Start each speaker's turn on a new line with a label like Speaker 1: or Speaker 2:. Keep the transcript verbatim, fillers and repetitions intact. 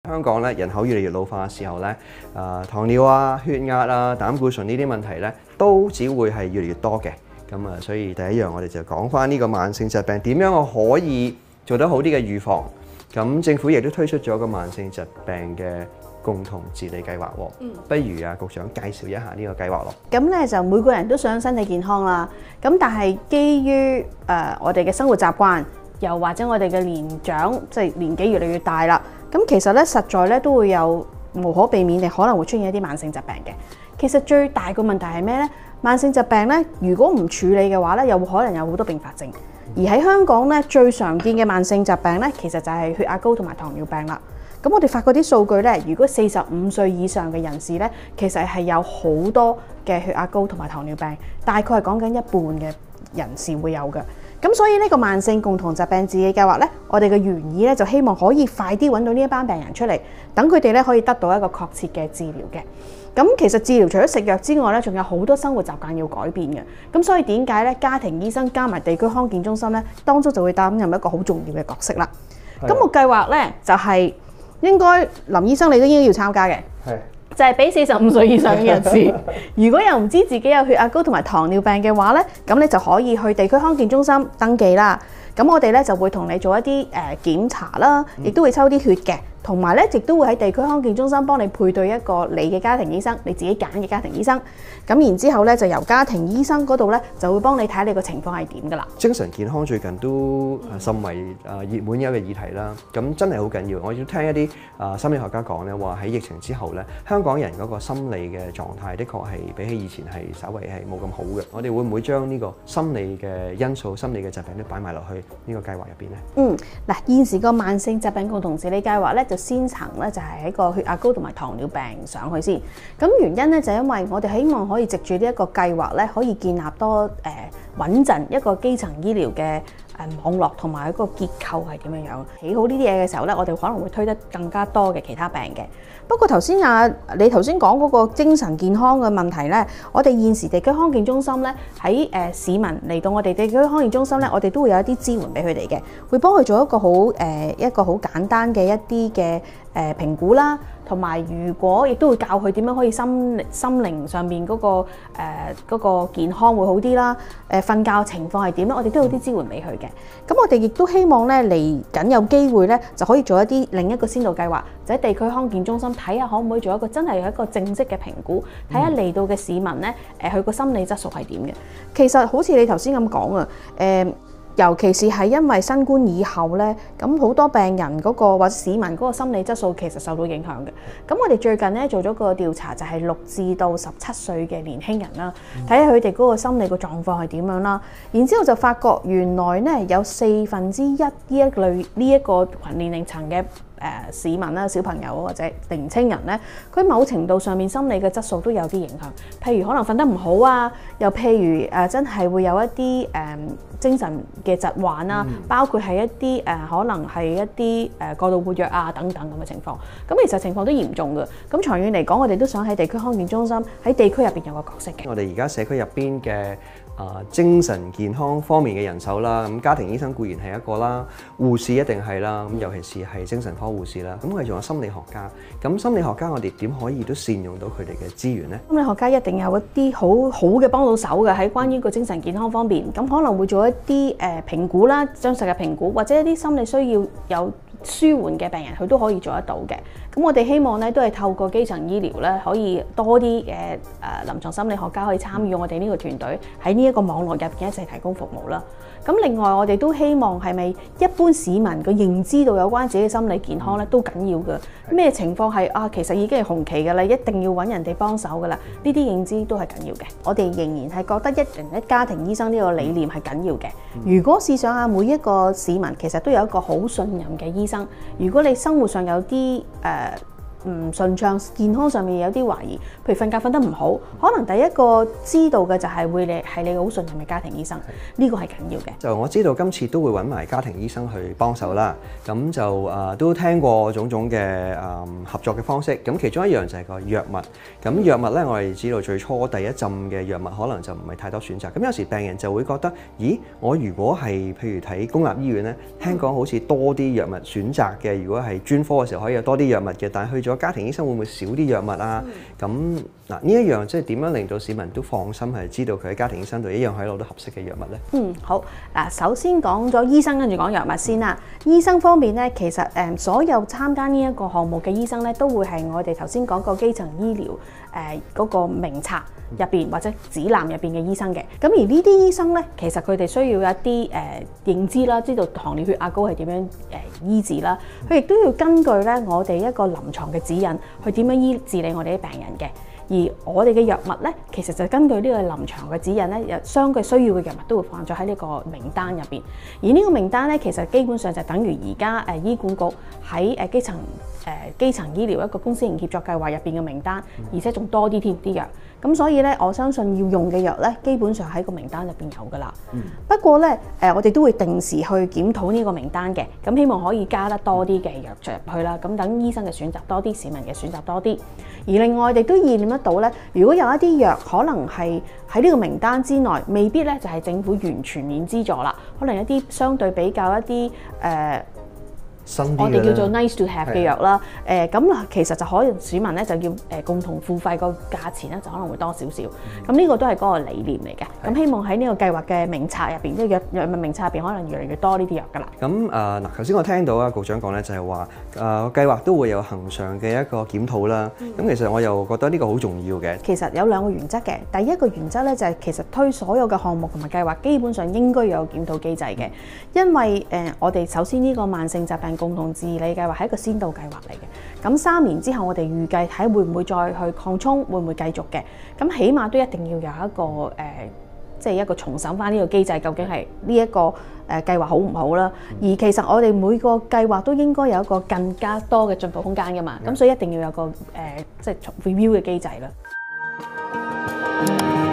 Speaker 1: 香港咧人口越嚟越老化嘅時候咧，誒糖尿啊、血壓啊、膽固醇呢啲問題咧，都只會係越嚟越多嘅。咁啊，所以第一樣我哋就講翻呢個慢性疾病點樣我可以做得好啲嘅預防。咁政府亦都推出咗個慢性疾病嘅共同治理計劃喎。嗯，不如啊，局長介紹一下呢個計劃咯。
Speaker 2: 咁咧就每個人都想身體健康啦。咁但係基於誒、呃、我哋嘅生活習慣，又或者我哋嘅年長，即係年紀越嚟越大啦。咁其實咧，實在咧都會有無可避免地可能會出現一啲慢性疾病嘅。其實最大個問題係咩咧？慢性疾病咧，如果唔處理嘅話咧，又可能有好多併發症。而喺香港咧，最常見嘅慢性疾病咧，其實就係血壓高同埋糖尿病啦。咁我哋發覺啲數據咧，如果四十五歲以上嘅人士咧，其實係有好多嘅血壓高同埋糖尿病，大概係講緊一半嘅人士會有嘅。咁所以呢個慢性共同疾病治理計劃咧，我哋嘅原意咧就希望可以快啲揾到呢一班病人出嚟，等佢哋咧可以得到一個確切嘅治療嘅。咁其實治療除咗食藥之外咧，仲有好多生活習慣要改變嘅。咁所以點解咧，家庭醫生加埋地區康健中心咧，當中就會擔任一個好重要嘅角色啦。咁個計劃咧就係應該林醫生你都應該要參加嘅。係。就係俾四十五歲以上嘅人士，如果又唔知自己有血壓高同埋糖尿病嘅話咧，咁你就可以去地區康健中心登記啦。咁我哋咧就會同你做一啲誒、呃、檢查啦，亦都會抽啲血嘅，同埋咧亦都會喺地區康健中心幫你配對一個你嘅家庭醫生，你自己揀嘅家庭醫生。咁然之後咧就由家庭醫生嗰度咧就會幫你睇你個情況係點噶啦。
Speaker 1: 精神健康最近都甚為誒熱門嘅一個議題啦。咁真係好緊要。我要聽一啲誒心理學家講咧，話喺疫情之後咧，香港人嗰個心理嘅狀態，的確係比起以前係稍微係冇咁好嘅。我哋會唔會將呢個心理嘅因素、心理嘅疾病都擺埋落去呢個計劃入邊咧？嗯，
Speaker 2: 嗱，現時個慢性疾病共同治理計劃咧，就先層咧就係喺個血壓高同埋糖尿病上去先。咁原因咧就因為我哋希望可以藉住呢一個計劃咧，可以建立多誒穩陣一個基層醫療嘅誒網絡同埋一個結構係點樣樣。起好呢啲嘢嘅時候咧，我哋可能會推得更加多嘅其他病嘅。不過頭先啊，你頭先講嗰個精神健康嘅問題咧，我哋現時地區康健中心咧喺誒市民嚟到我哋地區康健中心咧，我哋都會有一啲支援俾佢哋嘅，會幫佢做一個好誒、呃、一個好簡單嘅一啲嘅誒評估啦。同埋，如果亦都會教佢點樣可以心心靈上面嗰、嗰個誒嗰、呃嗰個健康會好啲啦。誒、呃、瞓覺情況係點咧？我哋都有啲支援俾佢嘅。咁我哋亦都希望咧嚟緊有機會咧，就可以做一啲另一個先導計劃，就喺地區康健中心睇下可唔可以做一個真係有一個正式嘅評估，睇下嚟到嘅市民咧，誒佢個心理質素係點嘅。其實好似你頭先咁講啊，誒、呃。尤其是係因為新冠以後咧，咁好多病人嗰、嗰個或者市民嗰個心理質素其實受到影響嘅。咁我哋最近咧做咗個調查，就係六至到十七歲嘅年輕人啦，睇下佢哋嗰個心理個狀況係點樣啦。然之後就發覺原來咧有四分之一呢一類呢一個年齡層嘅誒市民啦、小朋友或者年青人咧，佢某程度上面心理嘅質素都有啲影響。譬如可能瞓得唔好啊，又譬如誒、呃、真係會有一啲誒、呃、精神嘅疾患啊，嗯、包括係一啲誒、呃、可能係一啲誒、呃、過度活躍啊等等咁嘅情況。咁其實情況都嚴重嘅。咁長遠嚟講，我哋都想喺地區康健中心喺地區入邊有個角色嘅。
Speaker 1: 我哋而家社區入邊嘅啊精神健康方面嘅人手啦，咁家庭醫生固然係一個啦，護士一定係啦，咁尤其是係精神科護士啦，咁我哋仲有心理學家。咁心理學家我哋點可以都善用到佢哋嘅資源呢？心理學家一定有一啲好好嘅幫到手嘅喺關於個精神健康方面，咁可能會做一啲誒評估啦，真實嘅評估，或者一啲心理需要有舒緩嘅病人，佢都可以做得到嘅。咁我哋希望咧，都係透過基層醫療咧，可以多啲嘅誒臨床心理學家可以參與我哋呢個團隊喺呢一個網絡入邊一齊提供服務啦。咁另外我哋都希望係咪一般市民嘅認知到有關自己嘅心理健康咧都緊要嘅。咩情況係啊？其實已經係紅期㗎啦，一定要揾人哋幫手㗎啦。呢啲認知都係緊要嘅。我哋仍然係覺得一人一家庭醫生呢個理念係緊要嘅。如果試想下每一個市民其實都有一個好信任嘅醫生，如果你生活上有啲誒、呃
Speaker 2: 唔順暢，健康上面有啲懷疑，譬如瞓覺瞓得唔好，可能第一個知道嘅就係會你係你好信任嘅家庭醫生，呢個係緊要嘅。
Speaker 1: 就我知道今次都會揾埋家庭醫生去幫手啦，咁就誒、呃、都聽過種種嘅誒、呃、合作嘅方式，咁其中一樣就係個藥物。咁藥物咧，我哋知道最初第一陣嘅藥物可能就唔係太多選擇，咁有時病人就會覺得，咦，我如果係譬如睇公立醫院咧，聽講好似多啲藥物選擇嘅，如果係專科嘅時候可以有多啲藥物嘅，但係去咗家庭醫生會唔會少啲藥物啊？咁嗱呢一樣即係點樣令到市民都放心係知道佢喺家庭醫生度一樣可以攞到合適嘅藥物咧？
Speaker 2: 嗯，好嗱，首先講咗醫生，跟住講藥物先啦。醫生方面咧，其實誒、呃、所有參加呢一個項目嘅醫生咧，都會係我哋頭先講過基層醫療誒嗰、呃那個名冊入邊或者指南入邊嘅醫生嘅。咁而呢啲醫生咧，其實佢哋需要一啲誒、呃、認知啦，知道糖尿血壓高係點樣誒、呃、醫治啦。佢亦都要根據咧我哋一個臨床嘅指引去點樣醫治理我哋啲病人嘅。而我哋嘅藥物咧，其實就根據呢個臨床嘅指引咧，有相對需要嘅藥物都會放咗喺呢個名單入邊。而呢個名單咧，其實基本上就等於而家誒醫管局喺誒基層誒、呃、基層醫療一個公私營協作計劃入邊嘅名單，而且仲多啲添啲藥。咁所以咧，我相信要用嘅藥咧，基本上喺個名單入邊有噶啦。嗯、不過咧，誒、呃、我哋都會定時去檢討呢個名單嘅。咁希望可以加得多啲嘅藥入去啦。咁等醫生嘅選擇多啲，市民嘅選擇多啲。而另外，我哋都意念得到咧，如果有一啲藥可能係喺呢個名單之內，未必咧就係政府完全免資助啦。可能一啲相對比較一啲誒。呃我哋叫做 nice to have 嘅藥啦，誒咁啊，其實就可能市民咧就要誒共同付費個價錢咧就可能會多少少，咁呢個都係嗰個理念嚟嘅。咁希望喺呢個計劃嘅名冊入邊，即係藥藥物名冊入邊，可能越嚟越多呢啲藥㗎啦。咁
Speaker 1: 誒嗱，頭先我聽到啊局長講咧，就係話誒計劃都會有恆常嘅一個檢討啦。咁、嗯、其實我又覺得呢個好重要嘅。
Speaker 2: 其實有兩個原則嘅，第一個原則咧就係其實推所有嘅項目同埋計劃，基本上應該有檢討機制嘅，因為誒、呃、我哋首先呢個慢性疾病共同治理計劃係一個先導計劃嚟嘅，咁三年之後我哋預計睇會唔會再去擴充，會唔會繼續嘅？咁起碼都一定要有一個誒、呃，即係一個重審翻呢個機制，究竟係呢一個誒計劃好唔好啦？而其實我哋每個計劃都應該有一個更加多嘅進步空間噶嘛，咁所以一定要有個誒、呃，即係 review 嘅機制啦。